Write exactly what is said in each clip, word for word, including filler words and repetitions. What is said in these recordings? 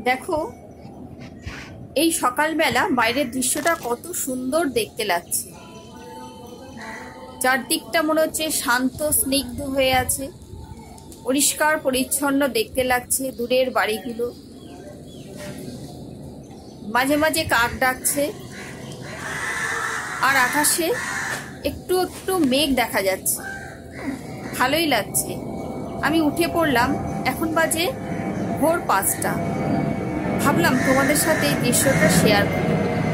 দেখো এই সকালবেলা বাইরের দৃশ্যটা কত সুন্দর দেখতে লাগছে। চারদিকটা মনে হচ্ছে শান্ত স্নিগ্ধ হয়ে আছে, পরিষ্কার পরিচ্ছন্ন দেখতে লাগছে। দূরের বাড়িগুলো, মাঝে মাঝে কাক ডাকছে, আর আকাশে একটু একটু মেঘ দেখা যাচ্ছে, ভালোই লাগছে। আমি উঠে পড়লাম, এখন বাজে ভোর পাঁচটা। ভাবলাম তোমাদের সাথে এই দৃশ্যটা শেয়ার করি।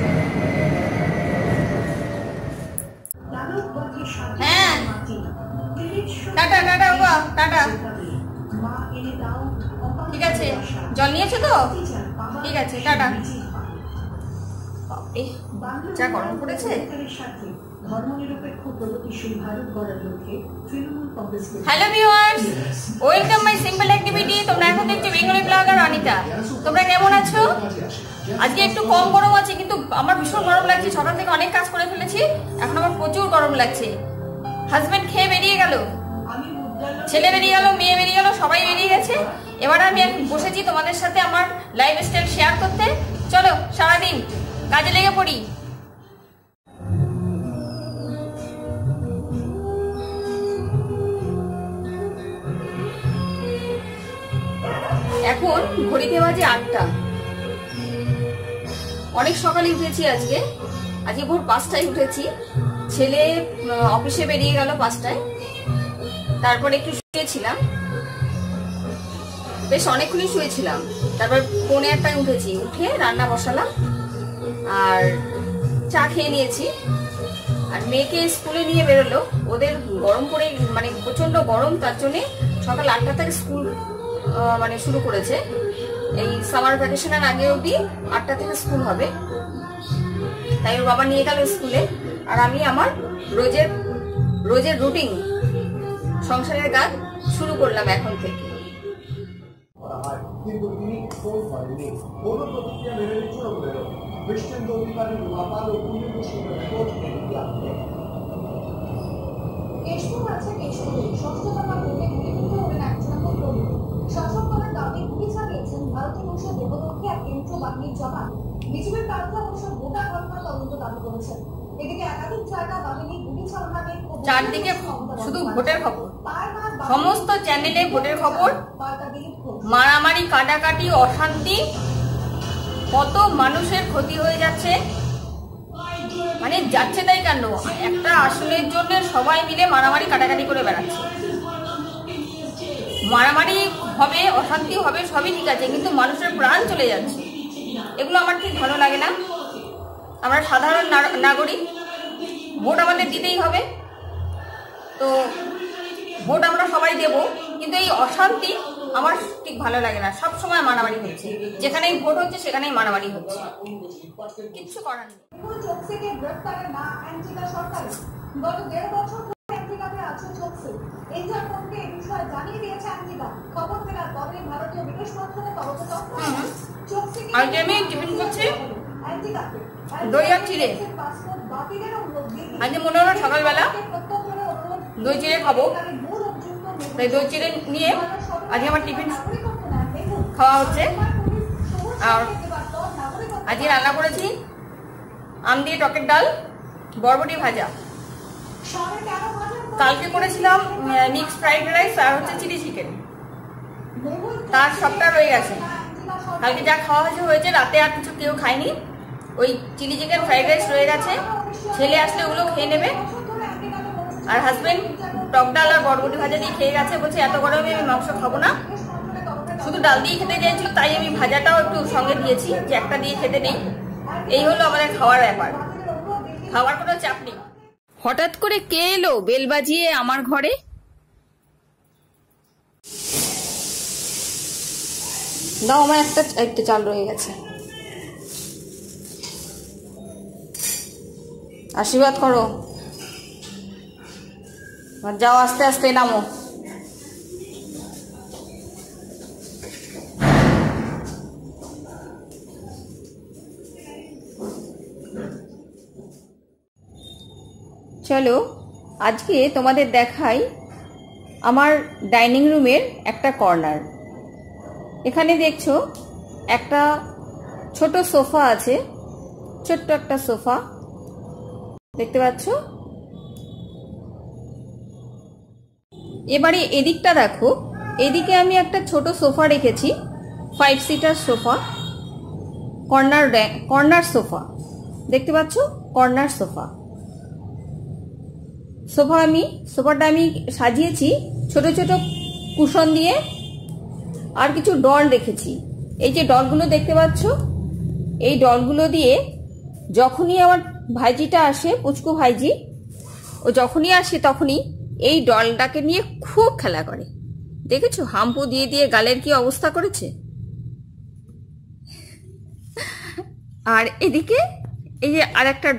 হ্যাঁ, টাটা টাটা বাবা, টাটা। ঠিক আছে, জল নিয়েছো তো? ঠিক আছে, টাটা। যা গরম পড়েছে। Hello viewers, welcome my simple activity. তোমরা এখন দেখছো বেঙ্গলি ব্লগার অনিতা। তোমরা কেমন আছো? আজকে একটু কম গরম আছে, কিন্তু আমার ভীষণ গরম লাগছে। সকাল থেকে অনেক কাজ করে ফেলেছি, এখন আমার প্রচুর গরম লাগছে। হাজবেন্ড খেয়ে বেরিয়ে গেল, ছেলে বেরিয়ে গেল, মেয়ে বেরিয়ে গেল, সবাই বেরিয়ে গেছে। এবার আমি বসেছি তোমাদের সাথে আমার লাইফস্টাইল শেয়ার করতে। চলো সারাদিন কাজে লেগে পড়ি। এখন ঘড়িতে বাজে আটটা। অনেক সকালে উঠেছি আজকে, আজকে ভোর পাঁচটায় উঠেছি। ছেলে অফিসে বেরিয়ে গেল পাঁচটায়। তারপর একটু শুয়েছিলাম, বেশ অনেকক্ষণই শুয়েছিলাম। তারপর পৌনে আটটায় উঠেছি, উঠে রান্না বসালাম আর চা খেয়ে নিয়েছি। আর মেয়েকে স্কুলে নিয়ে বেরোলো। ওদের গরম পড়ে, মানে প্রচন্ড গরম, তার জন্যে সকাল আটটা থেকে স্কুল মানে শুরু করেছে। এই সামার ভ্যাকেশনের আগে অবধি আটটা থেকে স্কুল হবে। তাই ওর বাবা নিয়ে গেল স্কুলে। আর আমি আমার রোজের রোজের রুটিন, সংসারের কাজ শুরু করলাম এখন থেকে। চারদিকে শুধু ভোটের খবর, সমস্ত চ্যানেলে ভোটের খবর, মারামারি, কাটাকাটি, অশান্তি, কত মানুষের ক্ষতি হয়ে যাচ্ছে। মানে যাচ্ছে তাই কেন, একটা আসনের জন্য সবাই মিলে মারামারি কাটাকাটি করে বেড়াচ্ছে। মারামারি হবে, অশান্তি হবে, সবই ঠিক আছে, কিন্তু মানুষের প্রাণ চলে যাচ্ছে। এগুলো আমার ঠিক ভালো লাগে না। আমরা সাধারণ নাগরিক, ভোট আমাদের দিতেই হবে। তো ভোট আমরা সবাই দেব, কিন্তু এই অশান্তি আমার ঠিক ভালো লাগে না। সব সময় মারামারি হচ্ছে, যেখানেই ভোট হচ্ছে সেখানেই মারামারি হচ্ছে, কিচ্ছু করার নেই। আজকে আমি টিফিন করছি দই আর চিড়ে। আজকে মনে হলো সকালবেলা দই চিড়ে খাবো, তাই দই চিড়ে নিয়ে আজকে আমার টিফিন খাওয়া হচ্ছে। আর আজকে রান্না করেছি আম দিয়ে টকের ডাল, বরবটি ভাজা। কালকে করেছিলাম মিক্স ফ্রাইড রাইস আর হচ্ছে চিলি চিকেন, তার সবটা রয়ে গেছে। কালকে যা খাওয়া হয়েছে হয়েছে, রাতে আর কিছু কেউ খায়নি। ওই চিলি চিকেন ফ্রাইড রাইস রয়ে গেছে, ছেলে আসলে ওগুলো খেয়ে নেবে। আর হাজবেন্ড টক ডাল আর বরবটি ভাজা দিয়ে খেয়ে গেছে, বলছে এত গরমে আমি মাংস খাবো না, শুধু ডাল দিয়ে খেতে চাইছিল, তাই আমি ভাজাটাও একটু সঙ্গে দিয়েছি, যে একটা দিয়ে খেতে নেই। এই হলো আমাদের খাওয়ার ব্যাপার, খাওয়ার কোনো চাপ নেই। হঠাৎ করে কে এলো বেল বাজিয়ে আমার ঘরে? দাও, আমার একটা একটা চাল রয়ে গেছে, আশীর্বাদ করো। যাও, আস্তে আস্তে নামো। চলো আজকে তোমাদের দেখাই আমার ডাইনিং রুমের একটা কর্নার। এখানে দেখছো একটা ছোট সোফা আছে, ছোট্ট একটা সোফা দেখতে পাচ্ছ। এবারে এদিকটা দেখো, এদিকে আমি একটা ছোট সোফা রেখেছি, five seater sofa, corner corner sofa দেখতে পাচ্ছ, কর্নার সোফা। সোফা আমি সোফাটা আমি সাজিয়েছি ছোট ছোট কুশন দিয়ে, আর কিছু ডল রেখেছি। এই যে ডলগুলো দেখতে পাচ্ছ, এই ডলগুলো দিয়ে যখনই আমার ভাইজিটা আসে, পুচকু ভাইজি, ও যখনই আসে তখনই এই ডলটাকে নিয়ে খুব খেলা করে। দেখেছো হাম্পু দিয়ে দিয়ে গালের কি অবস্থা করেছে। আর এদিকে এই যে আর একটা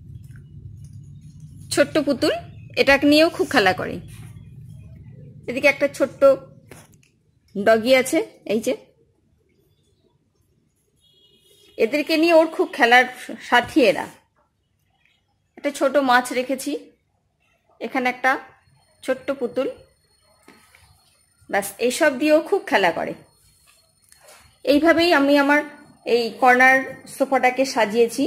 ছোট্ট পুতুল, এটাকে নিয়েও খুব খেলা করে। এদিকে একটা ছোট্ট ডগি আছে, এই যে এদেরকে নিয়ে ওর খুব খেলার সাথী এরা। একটা ছোট মাছ রেখেছি, এখানে একটা ছোট্ট পুতুল, ব্যাস এইসব দিয়েও খুব খেলা করে। এইভাবেই আমি আমার এই কর্নার সোফাটাকে সাজিয়েছি।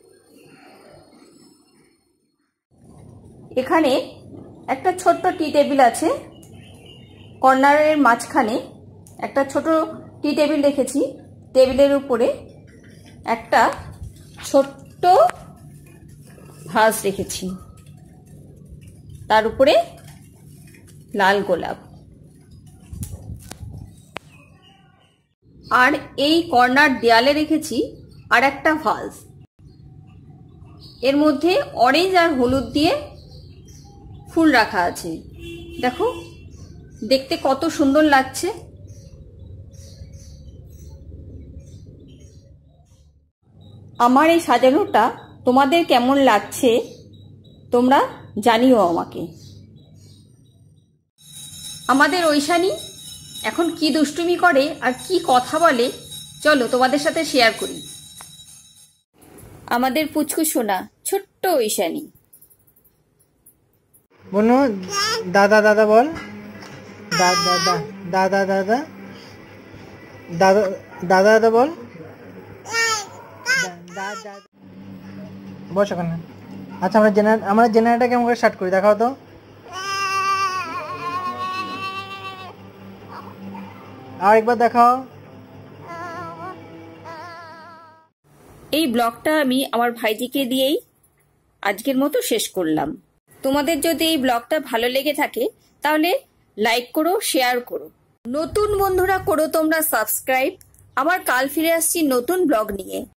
এখানে একটা ছোট্ট টি টেবিল আছে, কর্নারের মাঝখানে একটা ছোট টি টেবিল রেখেছি। টেবিলের উপরে একটা ছোট্ট ভাস রেখেছি, তার উপরে লাল গোলাপ। আর এই কর্নার দেয়ালে রেখেছি আর একটা ভাস, এর মধ্যে অরেঞ্জ আর হলুদ দিয়ে ফুল রাখা আছে। দেখো দেখতে কত সুন্দর লাগছে। আমার এই সাজানোটা তোমাদের কেমন লাগছে তোমরা জানিও আমাকে। আমাদের ঐশানী এখন কি দুষ্টুমি করে আর কি কথা বলে, চলো তোমাদের সাথে শেয়ার করি। আমাদের পুচকু সোনা ছোট্ট ঐশানী। বনু দাদা দাদা বল, দাদা দাদা দাদা দাদা দাদা দাদা দাদা বল, বস ওখানে। আচ্ছা আমরা জেনারেট আমরা জেনারেটর কেমন করে স্টার্ট করি দেখাও তো। আর একবার দেখাও। এই ব্লগটা আমি আমার ভাইজিকে দিয়েই আজকের মতো শেষ করলাম। তোমাদের যদি এই ব্লগটা ভালো লেগে থাকে তাহলে লাইক করো, শেয়ার করো। নতুন বন্ধুরা করো তোমরা সাবস্ক্রাইব। আবার কাল ফিরে আসছি নতুন ব্লগ নিয়ে।